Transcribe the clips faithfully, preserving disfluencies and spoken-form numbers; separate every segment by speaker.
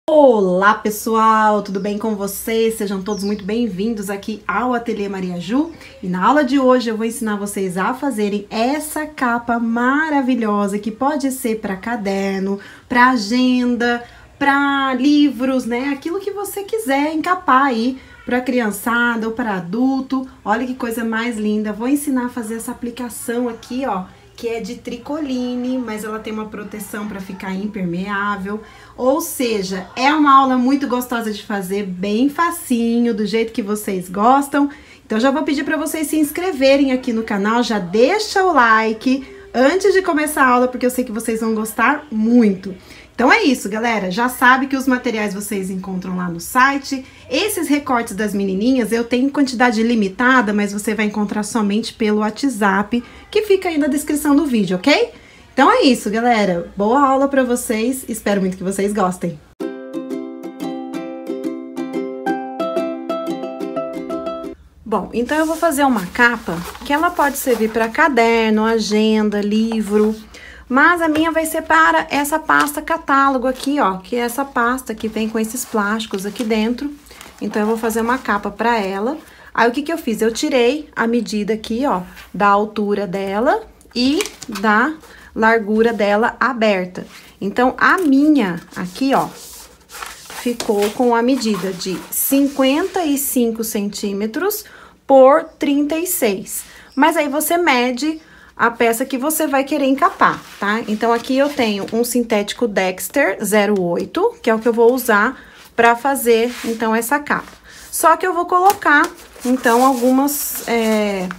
Speaker 1: Olá pessoal, tudo bem com vocês? Sejam todos muito bem-vindos aqui ao Ateliê Maria Ju. E na aula de hoje eu vou ensinar vocês a fazerem essa capa maravilhosa que pode ser para caderno, para agenda, para livros, né? Aquilo que você quiser encapar aí para criançada ou para adulto. Olha que coisa mais linda. Vou ensinar a fazer essa aplicação aqui, ó, que é de tricoline, mas ela tem uma proteção para ficar impermeável. Ou seja, é uma aula muito gostosa de fazer, bem facinho, do jeito que vocês gostam. Então já vou pedir para vocês se inscreverem aqui no canal, já deixa o like antes de começar a aula, porque eu sei que vocês vão gostar muito. Então é isso, galera, já sabe que os materiais vocês encontram lá no site. Esses recortes das menininhas eu tenho em quantidade limitada, mas você vai encontrar somente pelo WhatsApp, que fica aí na descrição do vídeo, ok? Então é isso, galera. Boa aula pra vocês, espero muito que vocês gostem. Bom, então eu vou fazer uma capa que ela pode servir para caderno, agenda, livro, mas a minha vai ser para essa pasta catálogo aqui, ó, que é essa pasta que vem com esses plásticos aqui dentro. Então eu vou fazer uma capa para ela. Aí o que que eu fiz? Eu tirei a medida aqui, ó, da altura dela e da largura dela aberta. Então a minha aqui, ó, ficou com a medida de cinquenta e cinco centímetros por trinta e seis. Mas aí você mede a peça que você vai querer encapar, tá? Então aqui eu tenho um sintético Dexter zero oito, que é o que eu vou usar para fazer, então, essa capa. Só que eu vou colocar, então, algumas, é,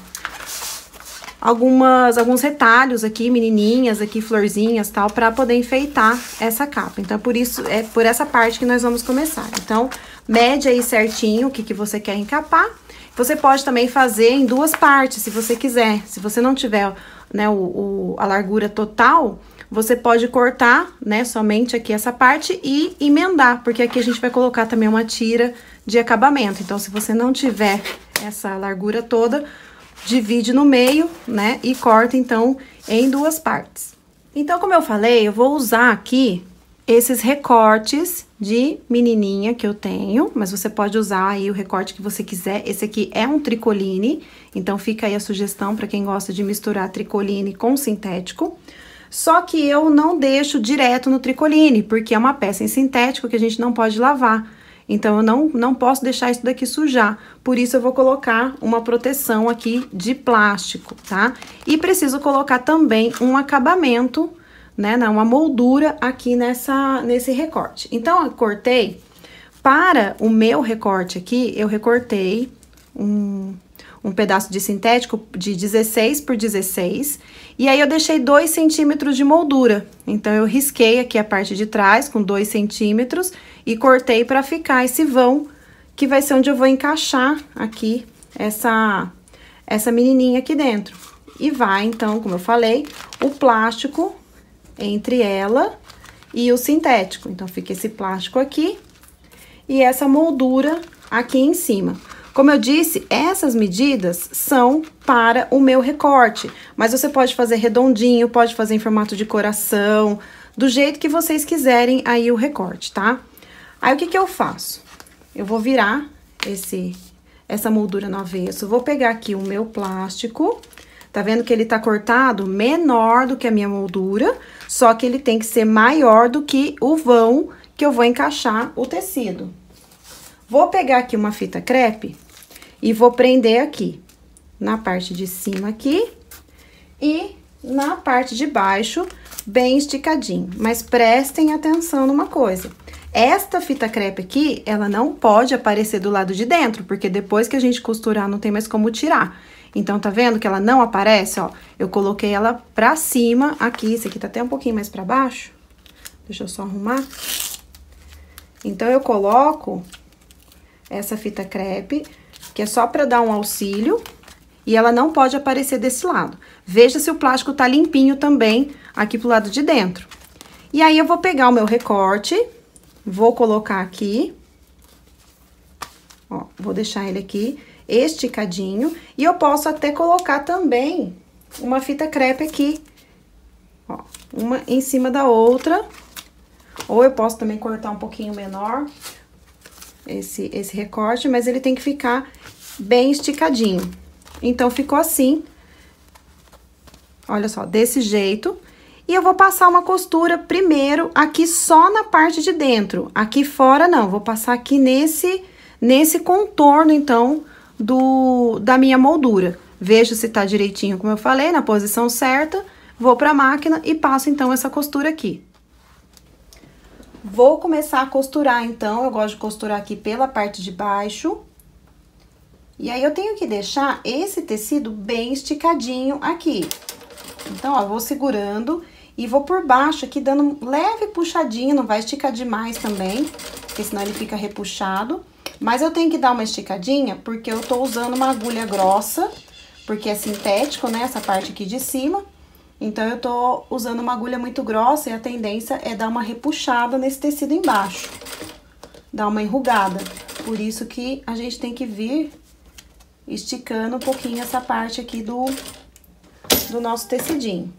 Speaker 1: algumas, alguns retalhos aqui, menininhas aqui, florzinhas, tal, para poder enfeitar essa capa. Então, por isso, é por essa parte que nós vamos começar. Então, mede aí certinho o que que você quer encapar. Você pode também fazer em duas partes, se você quiser. Se você não tiver, né, o, o, a largura total, você pode cortar, né, somente aqui essa parte e emendar, porque aqui a gente vai colocar também uma tira de acabamento. Então, se você não tiver essa largura toda, divide no meio, né, e corta, então, em duas partes. Então, como eu falei, eu vou usar aqui esses recortes de menininha que eu tenho, mas você pode usar aí o recorte que você quiser. Esse aqui é um tricoline, então fica aí a sugestão para quem gosta de misturar tricoline com sintético. Só que eu não deixo direto no tricoline, porque é uma peça em sintético que a gente não pode lavar. Então, eu não, não posso deixar isso daqui sujar. Por isso, eu vou colocar uma proteção aqui de plástico, tá? E preciso colocar também um acabamento, né, uma moldura aqui nessa, nesse recorte. Então, eu cortei, para o meu recorte aqui, eu recortei um, um pedaço de sintético de dezesseis por dezesseis, e aí eu deixei dois centímetros de moldura. Então, eu risquei aqui a parte de trás com dois centímetros e cortei para ficar esse vão, que vai ser onde eu vou encaixar aqui essa, essa menininha aqui dentro. E vai, então, como eu falei, o plástico entre ela e o sintético. Então, fica esse plástico aqui e essa moldura aqui em cima. Como eu disse, essas medidas são para o meu recorte, mas você pode fazer redondinho, pode fazer em formato de coração, do jeito que vocês quiserem aí o recorte, tá? Aí, o que que eu faço? Eu vou virar esse, essa moldura no avesso, vou pegar aqui o meu plástico. Tá vendo que ele tá cortado menor do que a minha moldura, só que ele tem que ser maior do que o vão que eu vou encaixar o tecido. Vou pegar aqui uma fita crepe e vou prender aqui, na parte de cima aqui e na parte de baixo, bem esticadinho. Mas prestem atenção numa coisa. Esta fita crepe aqui, ela não pode aparecer do lado de dentro, porque depois que a gente costurar, não tem mais como tirar. Então, tá vendo que ela não aparece, ó? Eu coloquei ela pra cima aqui, esse aqui tá até um pouquinho mais pra baixo. Deixa eu só arrumar. Então, eu coloco essa fita crepe, que é só pra dar um auxílio, e ela não pode aparecer desse lado. Veja se o plástico tá limpinho também aqui pro lado de dentro. E aí, eu vou pegar o meu recorte, vou colocar aqui, ó, vou deixar ele aqui esticadinho, e eu posso até colocar também uma fita crepe aqui, ó, uma em cima da outra, Ou eu posso também cortar um pouquinho menor esse, esse recorte, mas ele tem que ficar bem esticadinho. Então, ficou assim. Olha só, desse jeito. E eu vou passar uma costura primeiro aqui só na parte de dentro. Aqui fora, não. Vou passar aqui nesse, nesse contorno, então, do, da minha moldura. Vejo se tá direitinho, como eu falei, na posição certa. Vou pra máquina e passo, então, essa costura aqui. Vou começar a costurar, então. Eu gosto de costurar aqui pela parte de baixo. E aí, eu tenho que deixar esse tecido bem esticadinho aqui. Então, ó, vou segurando e vou por baixo aqui, dando um leve puxadinho, não vai esticar demais também, porque senão ele fica repuxado. Mas eu tenho que dar uma esticadinha, porque eu tô usando uma agulha grossa, porque é sintético, né, essa parte aqui de cima. Então, eu tô usando uma agulha muito grossa e a tendência é dar uma repuxada nesse tecido embaixo. Dar uma enrugada. Por isso que a gente tem que vir esticando um pouquinho essa parte aqui do... do nosso tecidinho.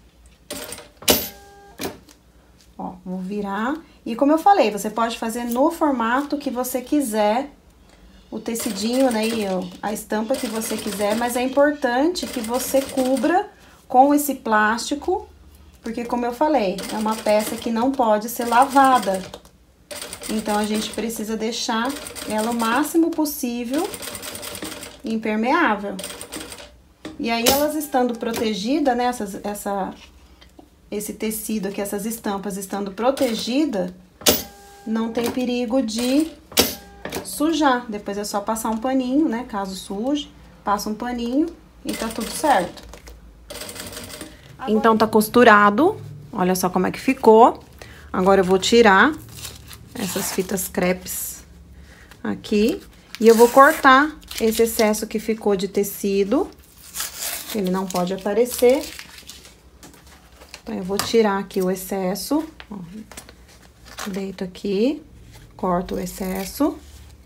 Speaker 1: Ó, vou virar. E como eu falei, você pode fazer no formato que você quiser, o tecidinho, né, e a estampa que você quiser, mas é importante que você cubra com esse plástico, porque como eu falei, é uma peça que não pode ser lavada. Então, a gente precisa deixar ela o máximo possível impermeável. E aí, elas estando protegidas, né, essas, essa, esse tecido aqui, essas estampas estando protegidas, não tem perigo de sujar. Depois é só passar um paninho, né, caso suje, passa um paninho e tá tudo certo. Agora... Então, tá costurado, olha só como é que ficou. Agora, eu vou tirar essas fitas crepes aqui e eu vou cortar esse excesso que ficou de tecido. Ele não pode aparecer. Então, eu vou tirar aqui o excesso. Ó, deito aqui, corto o excesso.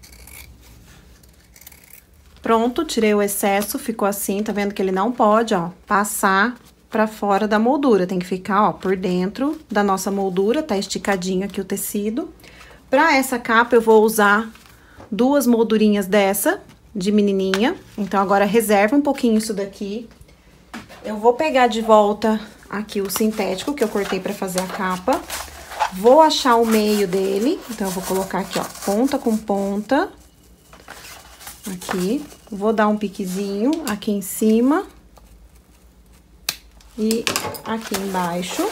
Speaker 1: Pronto, tirei o excesso, ficou assim, tá vendo que ele não pode, ó, passar pra fora da moldura. Tem que ficar, ó, por dentro da nossa moldura, tá esticadinho aqui o tecido. Pra essa capa, eu vou usar duas moldurinhas dessa, de menininha. Então, agora, reserva um pouquinho isso daqui. Eu vou pegar de volta aqui o sintético que eu cortei pra fazer a capa. Vou achar o meio dele. Então, eu vou colocar aqui, ó, ponta com ponta. Aqui. Vou dar um piquezinho aqui em cima. E aqui embaixo.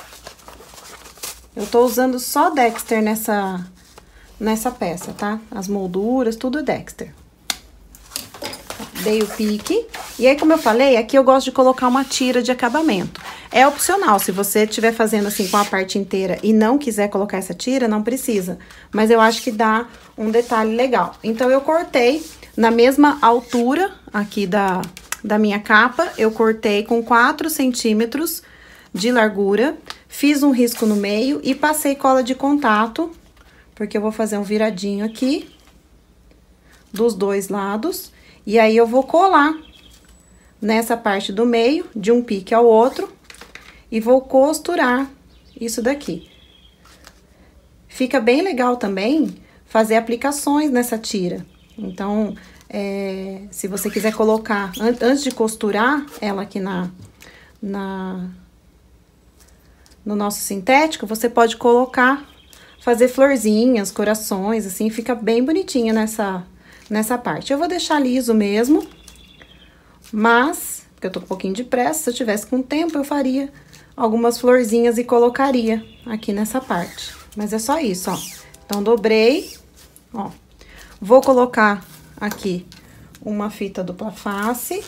Speaker 1: Eu tô usando só Dexter nessa, nessa peça, tá? As molduras, tudo Dexter. Dei o pique. E aí, como eu falei, aqui eu gosto de colocar uma tira de acabamento. É opcional, se você estiver fazendo assim com a parte inteira e não quiser colocar essa tira, não precisa. Mas eu acho que dá um detalhe legal. Então, eu cortei na mesma altura aqui da, da minha capa. Eu cortei com quatro centímetros de largura. Fiz um risco no meio e passei cola de contato, porque eu vou fazer um viradinho aqui dos dois lados. E aí, eu vou colar nessa parte do meio, de um pique ao outro, e vou costurar isso daqui. Fica bem legal também fazer aplicações nessa tira. Então, é, se você quiser colocar, an antes de costurar ela aqui na, na, no nosso sintético, você pode colocar, fazer florzinhas, corações, assim, fica bem bonitinha nessa... nessa parte. Eu vou deixar liso mesmo, mas, porque eu tô com um pouquinho de pressa, se eu tivesse com tempo, eu faria algumas florzinhas e colocaria aqui nessa parte. Mas é só isso, ó. Então, dobrei, ó. Vou colocar aqui uma fita dupla face.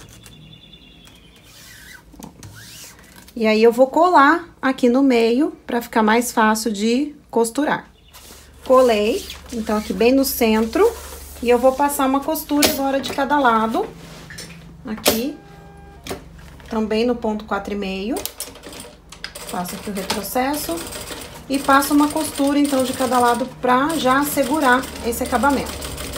Speaker 1: Ó. E aí, eu vou colar aqui no meio, pra ficar mais fácil de costurar. Colei, então, aqui bem no centro. E eu vou passar uma costura agora de cada lado, aqui, também no ponto quatro e meio. Faço aqui o retrocesso e passo uma costura, então, de cada lado pra já segurar esse acabamento.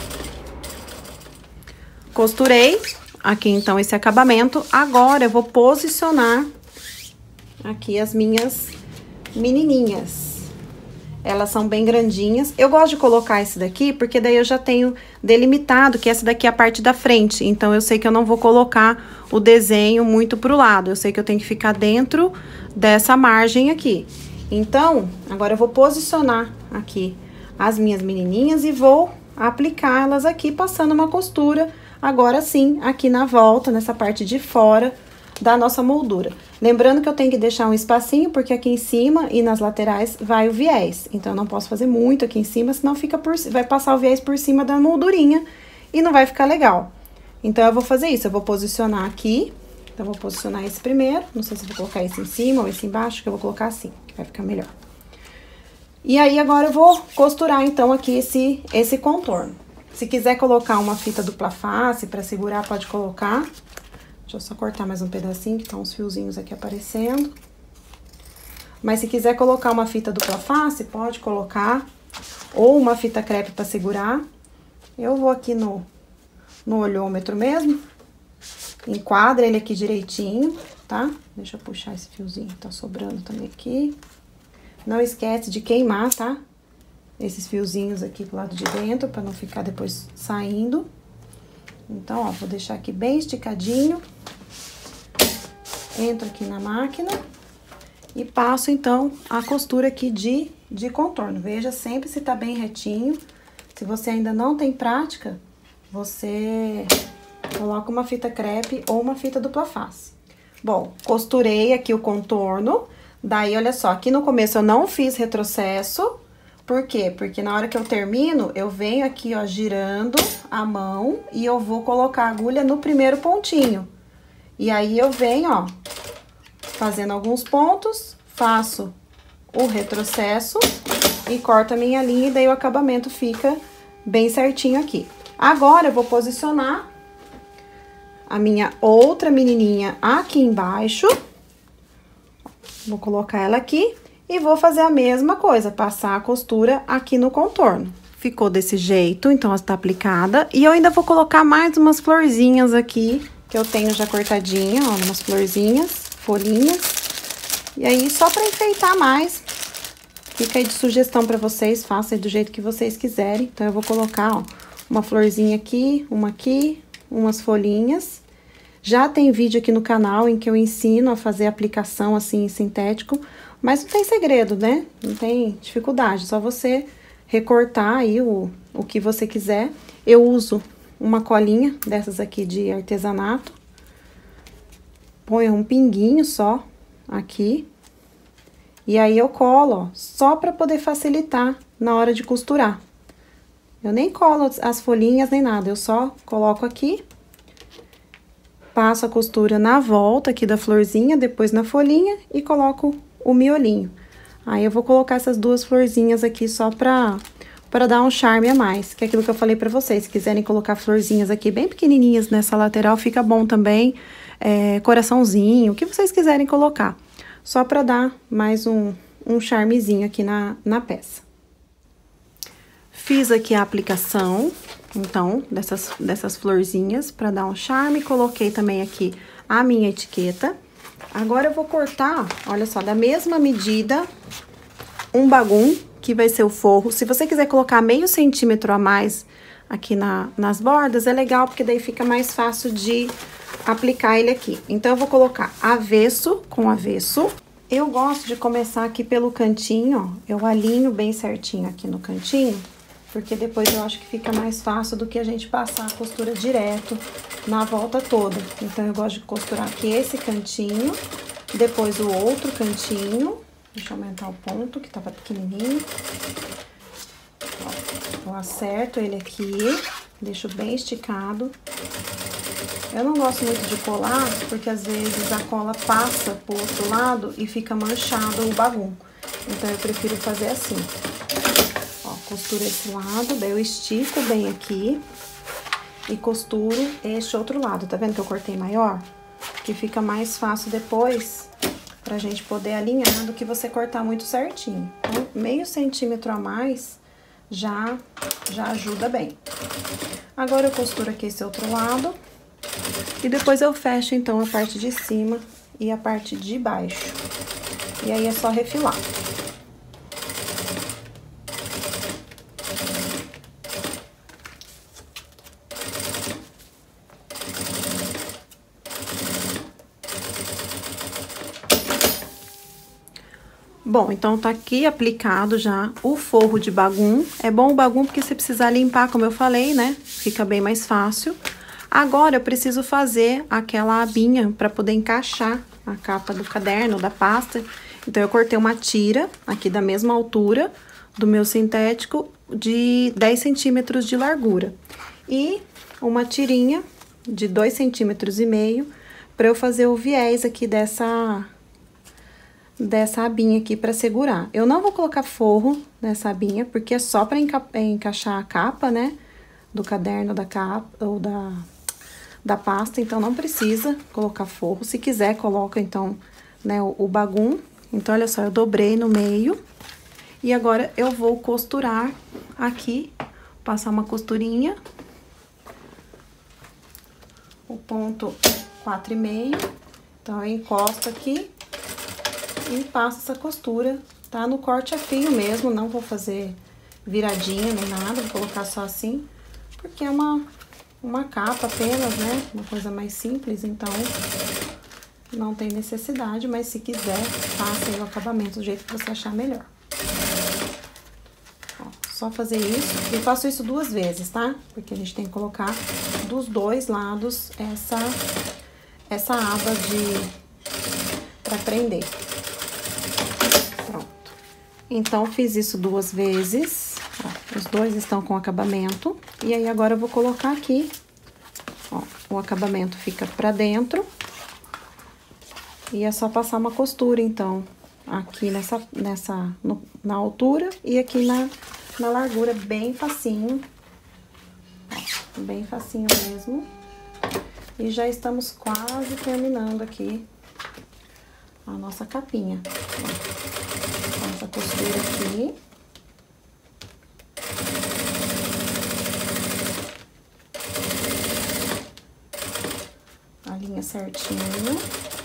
Speaker 1: Costurei aqui, então, esse acabamento. Agora, eu vou posicionar aqui as minhas menininhas. Elas são bem grandinhas. Eu gosto de colocar esse daqui, porque daí eu já tenho delimitado que essa daqui é a parte da frente. Então, eu sei que eu não vou colocar o desenho muito pro lado. Eu sei que eu tenho que ficar dentro dessa margem aqui. Então, agora eu vou posicionar aqui as minhas menininhas e vou aplicar elas aqui, passando uma costura, agora sim, aqui na volta, nessa parte de fora da nossa moldura. Lembrando que eu tenho que deixar um espacinho, porque aqui em cima e nas laterais vai o viés. Então, eu não posso fazer muito aqui em cima, senão fica por, vai passar o viés por cima da moldurinha e não vai ficar legal. Então, eu vou fazer isso, eu vou posicionar aqui. Então, eu vou posicionar esse primeiro. Não sei se eu vou colocar esse em cima ou esse embaixo, que eu vou colocar assim, que vai ficar melhor. E aí, agora eu vou costurar, então, aqui esse, esse contorno. Se quiser colocar uma fita dupla face pra segurar, pode colocar. Deixa eu só cortar mais um pedacinho, que tá uns fiozinhos aqui aparecendo. Mas se quiser colocar uma fita dupla face, pode colocar. Ou uma fita crepe pra segurar. Eu vou aqui no, no olhômetro mesmo. Enquadra ele aqui direitinho, tá? Deixa eu puxar esse fiozinho que tá sobrando também aqui. Não esquece de queimar, tá? Esses fiozinhos aqui pro lado de dentro, pra não ficar depois saindo. Então, ó, vou deixar aqui bem esticadinho. Entro aqui na máquina e passo, então, a costura aqui de, de contorno. Veja sempre se tá bem retinho. Se você ainda não tem prática, você coloca uma fita crepe ou uma fita dupla face. Bom, costurei aqui o contorno. Daí, olha só, aqui no começo eu não fiz retrocesso. Por quê? Porque na hora que eu termino, eu venho aqui, ó, girando a mão e eu vou colocar a agulha no primeiro pontinho. E aí, eu venho, ó, fazendo alguns pontos, faço o retrocesso e corto a minha linha, e daí o acabamento fica bem certinho aqui. Agora, eu vou posicionar a minha outra menininha aqui embaixo. Vou colocar ela aqui. E vou fazer a mesma coisa, passar a costura aqui no contorno. Ficou desse jeito, então ela tá aplicada. E eu ainda vou colocar mais umas florzinhas aqui, que eu tenho já cortadinha, ó, umas florzinhas, folhinhas. E aí, só pra enfeitar mais, fica aí de sugestão pra vocês, façam aí do jeito que vocês quiserem. Então, eu vou colocar, ó, uma florzinha aqui, uma aqui, umas folhinhas. Já tem vídeo aqui no canal em que eu ensino a fazer aplicação assim, sintético. Mas não tem segredo, né? Não tem dificuldade, só você recortar aí o, o que você quiser. Eu uso uma colinha dessas aqui de artesanato. Ponho um pinguinho só aqui. E aí, eu colo, ó, só pra poder facilitar na hora de costurar. Eu nem colo as folhinhas nem nada, eu só coloco aqui. Passo a costura na volta aqui da florzinha, depois na folhinha e coloco o miolinho. Aí, eu vou colocar essas duas florzinhas aqui só pra, pra dar um charme a mais. Que é aquilo que eu falei pra vocês. Se quiserem colocar florzinhas aqui bem pequenininhas nessa lateral, fica bom também. É, coraçãozinho, o que vocês quiserem colocar. Só pra dar mais um, um charmezinho aqui na, na peça. Fiz aqui a aplicação, então, dessas, dessas florzinhas pra dar um charme. Coloquei também aqui a minha etiqueta. Agora, eu vou cortar, olha só, da mesma medida, um bagum, que vai ser o forro. Se você quiser colocar meio centímetro a mais aqui na, nas bordas, é legal, porque daí fica mais fácil de aplicar ele aqui. Então, eu vou colocar avesso com avesso. Eu gosto de começar aqui pelo cantinho, ó. Eu alinho bem certinho aqui no cantinho, porque depois eu acho que fica mais fácil do que a gente passar a costura direto na volta toda. Então, eu gosto de costurar aqui esse cantinho, depois o outro cantinho. Deixa eu aumentar o ponto, que tava pequenininho. Ó, eu acerto ele aqui, deixo bem esticado. Eu não gosto muito de colar, porque às vezes a cola passa pro outro lado e fica manchado o bagum. Então, eu prefiro fazer assim. Costuro esse lado, daí eu estico bem aqui e costuro este outro lado. Tá vendo que eu cortei maior? Que fica mais fácil depois pra gente poder alinhar do que você cortar muito certinho. Então, meio centímetro a mais já, já ajuda bem. Agora, eu costuro aqui esse outro lado e depois eu fecho, então, a parte de cima e a parte de baixo. E aí, é só refilar. Bom, então tá aqui aplicado já o forro de bagum. É bom o bagum porque se precisar limpar, como eu falei, né? Fica bem mais fácil. Agora eu preciso fazer aquela abinha para poder encaixar a capa do caderno, da pasta. Então eu cortei uma tira aqui da mesma altura do meu sintético de dez centímetros de largura. E uma tirinha de dois centímetros e meio para eu fazer o viés aqui dessa dessa abinha aqui para segurar. Eu não vou colocar forro nessa abinha porque é só para enca encaixar a capa, né, do caderno, da capa ou da da pasta, então não precisa colocar forro. Se quiser, coloca então, né, o, o bagum. Então olha só, eu dobrei no meio e agora eu vou costurar aqui, passar uma costurinha. O ponto quatro e meio, então eu encosto aqui e passo essa costura, tá? No corte a fio mesmo, não vou fazer viradinha nem nada, vou colocar só assim, porque é uma, uma capa apenas, né? Uma coisa mais simples, então não tem necessidade, mas se quiser, faça aí o acabamento do jeito que você achar melhor. Ó, só fazer isso, e faço isso duas vezes, tá? Porque a gente tem que colocar dos dois lados essa, essa aba de... pra prender. Pronto. Então, fiz isso duas vezes, ó, os dois estão com acabamento, e aí agora eu vou colocar aqui, ó, o acabamento fica pra dentro, e é só passar uma costura, então, aqui nessa, nessa, no, na altura e aqui na, na largura, bem facinho, ó, bem facinho mesmo. E já estamos quase terminando aqui a nossa capinha. Ó, essa costura aqui. A linha certinho.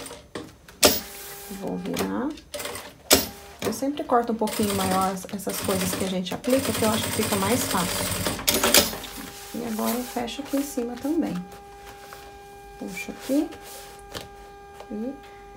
Speaker 1: Vou virar. Eu sempre corto um pouquinho maior essas coisas que a gente aplica, porque eu acho que fica mais fácil. E agora eu fecho aqui em cima também. Puxo aqui. E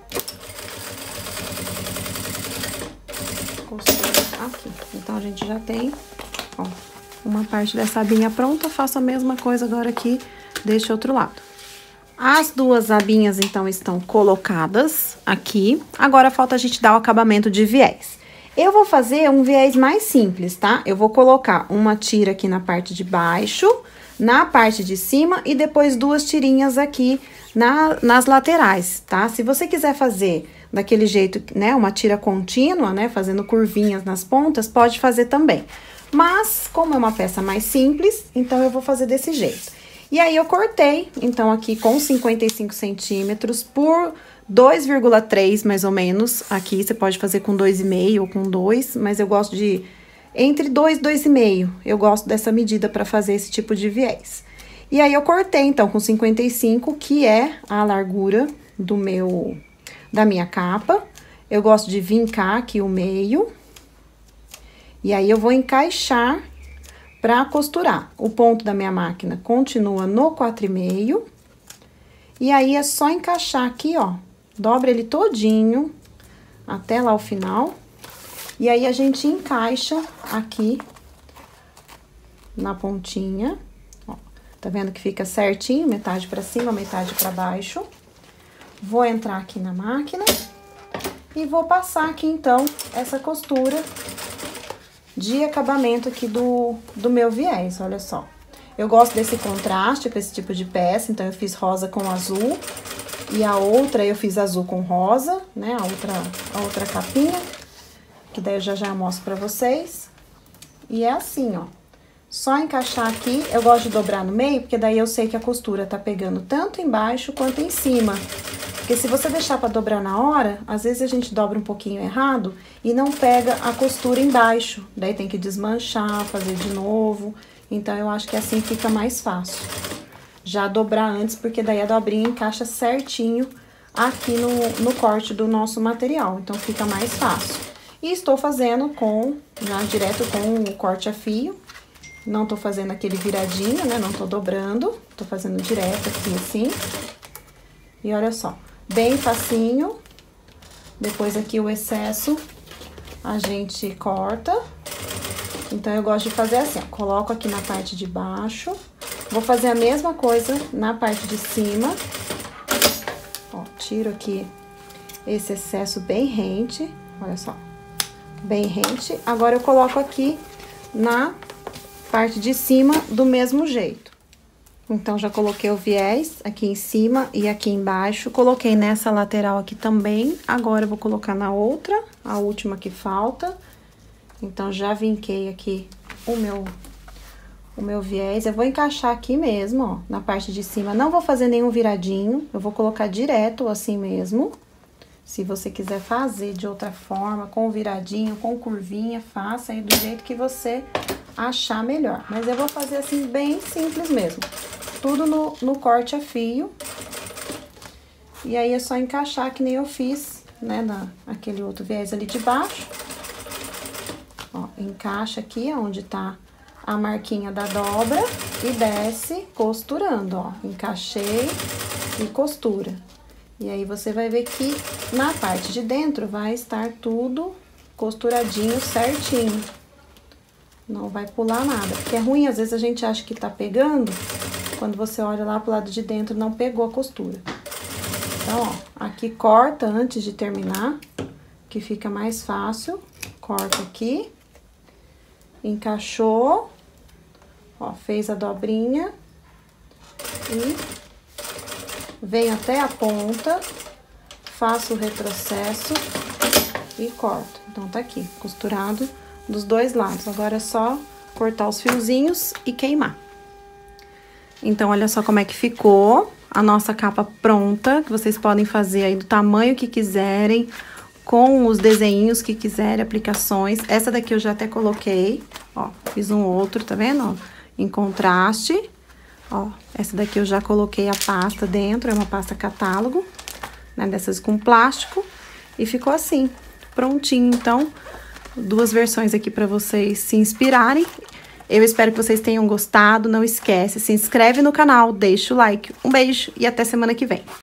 Speaker 1: costura aqui. Então, a gente já tem, ó, uma parte dessa abinha pronta. Faço a mesma coisa agora aqui deste outro lado. As duas abinhas, então, estão colocadas aqui. Agora, falta a gente dar o acabamento de viés. Eu vou fazer um viés mais simples, tá? Eu vou colocar uma tira aqui na parte de baixo, na parte de cima e depois duas tirinhas aqui na, nas laterais, tá? Se você quiser fazer daquele jeito, né, uma tira contínua, né, fazendo curvinhas nas pontas, pode fazer também. Mas, como é uma peça mais simples, então eu vou fazer desse jeito. E aí, eu cortei, então, aqui com cinquenta e cinco centímetros por dois vírgula três, mais ou menos. Aqui, você pode fazer com dois e meio ou com dois, mas eu gosto de... Entre dois e dois e meio, eu gosto dessa medida para fazer esse tipo de viés. E aí, eu cortei, então, com cinquenta e cinco, que é a largura do meu... da minha capa. Eu gosto de vincar aqui o meio. E aí, eu vou encaixar... para costurar. O ponto da minha máquina continua no quatro e meio. E aí, é só encaixar aqui, ó. Dobra ele todinho até lá o final. E aí, a gente encaixa aqui na pontinha. Ó, tá vendo que fica certinho? Metade pra cima, metade pra baixo. Vou entrar aqui na máquina e vou passar aqui, então, essa costura de acabamento aqui do, do meu viés, olha só. Eu gosto desse contraste pra esse tipo de peça, então eu fiz rosa com azul. E a outra eu fiz azul com rosa, né, a outra, a outra capinha. Que daí eu já já mostro pra vocês. E é assim, ó. Só encaixar aqui, eu gosto de dobrar no meio, porque daí eu sei que a costura tá pegando tanto embaixo quanto em cima. Porque se você deixar pra dobrar na hora, às vezes a gente dobra um pouquinho errado e não pega a costura embaixo. Daí tem que desmanchar, fazer de novo. Então, eu acho que assim fica mais fácil. Já dobrar antes, porque daí a dobrinha encaixa certinho aqui no, no corte do nosso material. Então, fica mais fácil. E estou fazendo com, já direto com o corte a fio. Não tô fazendo aquele viradinho, né? Não tô dobrando. Tô fazendo direto aqui, assim. E olha só, bem facinho. Depois aqui o excesso a gente corta. Então, eu gosto de fazer assim, ó, coloco aqui na parte de baixo. Vou fazer a mesma coisa na parte de cima. Ó, tiro aqui esse excesso bem rente, olha só, bem rente. Agora, eu coloco aqui na parte de cima do mesmo jeito. Então, já coloquei o viés aqui em cima e aqui embaixo. Coloquei nessa lateral aqui também. Agora, eu vou colocar na outra, a última que falta. Então, já vinquei aqui o meu, o meu viés. Eu vou encaixar aqui mesmo, ó, na parte de cima. Não vou fazer nenhum viradinho, eu vou colocar direto assim mesmo. Se você quiser fazer de outra forma, com viradinho, com curvinha, faça aí do jeito que você achar melhor. Mas eu vou fazer assim, bem simples mesmo. Tudo no, no corte a fio. E aí, é só encaixar que nem eu fiz, né, na, aquele outro viés ali de baixo. Ó, encaixa aqui onde tá a marquinha da dobra e desce costurando, ó. Encaixei e costura. E aí, você vai ver que na parte de dentro vai estar tudo costuradinho certinho. Não vai pular nada, porque é ruim, às vezes a gente acha que tá pegando, quando você olha lá pro lado de dentro não pegou a costura. Então, ó, aqui corta antes de terminar, que fica mais fácil. Corta aqui, encaixou, ó, fez a dobrinha e vem até a ponta, faço o retrocesso e corto. Então, tá aqui, costurado dos dois lados. Agora é só cortar os fiozinhos e queimar. Então, olha só como é que ficou a nossa capa pronta, que vocês podem fazer aí do tamanho que quiserem, com os desenhinhos que quiserem, aplicações. Essa daqui eu já até coloquei, ó, fiz um outro, tá vendo, ó, em contraste. Ó, essa daqui eu já coloquei a pasta dentro, é uma pasta catálogo, né, dessas com plástico, e ficou assim, prontinho. Então, duas versões aqui pra vocês se inspirarem. Eu espero que vocês tenham gostado. Não esquece, se inscreve no canal, deixa o like. Um beijo e até semana que vem.